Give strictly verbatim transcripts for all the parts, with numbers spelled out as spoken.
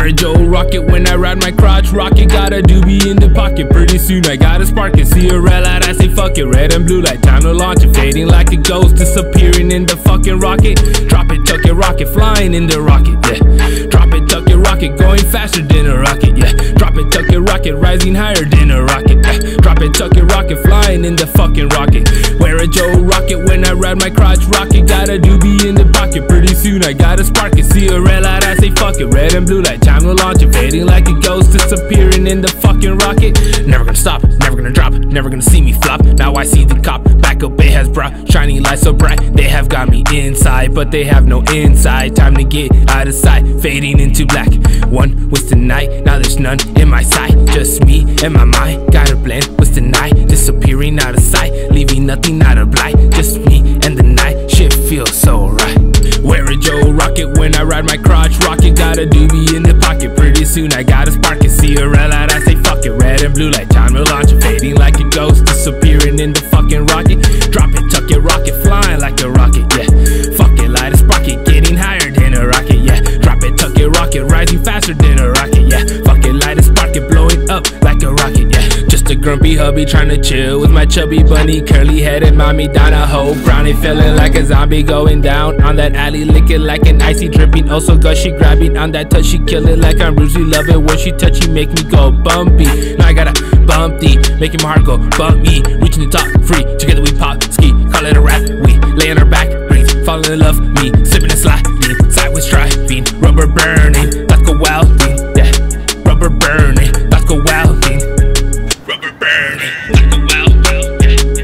Wear a Joe rocket when I ride my crotch rocket. Got a doobie in the pocket, pretty soon I gotta spark it. See a red light, I say fuck it, red and blue light, time to launch it. Fading like a ghost, disappearing in the fucking rocket. Drop it, tuck it, rocket, flying in the rocket, yeah. Drop it, tuck it, rocket, going faster than a rocket, yeah. Drop it, tuck it, rocket, rising higher than a rocket, yeah. Drop it, tuck it, rocket, flying in the fucking rocket. Wear a Joe rocket when I ride my crotch rocket. Got a doobie in the pocket, pretty soon I gotta spark it. See a red light, I say fuck it, red and blue light, time to launch it. Fading like a ghost, disappearing in the fucking rocket. Never gonna stop, never gonna drop, never gonna see me flop. Now I see the cop, back up, it has brought shiny lights so bright. They have got me inside, but they have no inside. Time to get out of sight, fading into black. One was the night, now there's none in my sight. Just me and my mind, gotta blend with the night. Disappearing out of sight, leaving nothing out of blight. Just me and the night, shit feels so right. Wear a Joe rocket when I ride my crotch rocket. Got a doobie in the pocket, pretty soon I gotta spark it. See a red light, I say fuck it, red and blue light, time to launch it. Fading like a ghost, disappearing in the fucking rocket. Drop it, tuck it, rocket, flying like a rocket, yeah. Fuck it, light a sparket, getting higher than a rocket, yeah. Drop it, tuck it, rocket, rising faster than a rocket, yeah. Fuck it, light a sparket, blowing up like a rocket, yeah. Just a grumpy hubby trying to chill with my chubby bunny, curly headed mommy down a whole brownie, feeling like a zombie going down on that alley, licking like an icy dripping, oh so gushy, grabbing on that touch, she kill it like I'm Brucey, love it when she touch, she make me go bumpy. Now I gotta bump thee, making my heart go bump me, reaching the top, free, together we pop, ski, call it a rap, we lay on our back, breathe, falling in love, me, sipping and sliding, sideways driving, rubber burning, thoughts go wilding, yeah, rubber burning, thoughts go wilding, rubber burning, thoughts go wilding,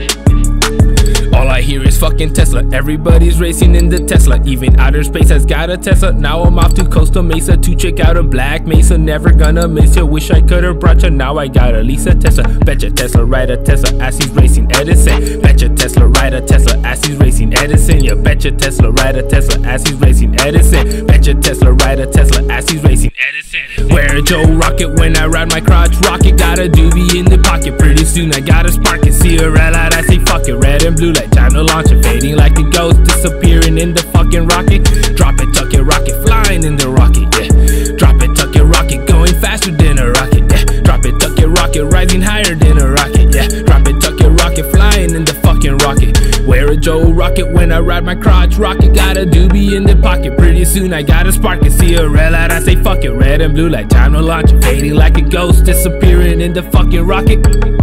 yeah. All I hear is fucking Tesla, everybody's racing in the Tesla, even outer space has got a Tesla. Now I'm off to Costa Mesa to check out a Black Mesa, never gonna miss ya, wish I could've brought ya, now I got a Lisa Tesla. Betcha Tesla, ride a Tesla as he's racing Edison. Betcha Tesla, ride a Tesla as he's racing Edison. Yeah, betcha Tesla, ride a Tesla as he's racing Edison. Betcha Tesla, ride a Tesla as he's racing Edison. Wear a Joe rocket when I ride my crotch rocket. Got a doobie in the pocket, pretty soon I gotta spark it. See a red light, I say fuck it, red and blue light, time to launch it. Fading like a ghost, disappearing in the fucking rocket. Drop it, tuck it, rocket, flying in the rocket, yeah. Drop it, tuck it, rocket, going faster than a rocket, yeah. Drop it, tuck it, rocket, rising higher than a rocket, yeah. Drop it, tuck it, rocket, flying in the fucking rocket. Wear a Joe rocket when I ride my crotch rocket. Got a doobie in the pocket, pretty soon I gotta spark it. See a red light, I say fuck it, red and blue light, time to launch it. Fading like a ghost, disappearing in the fucking rocket.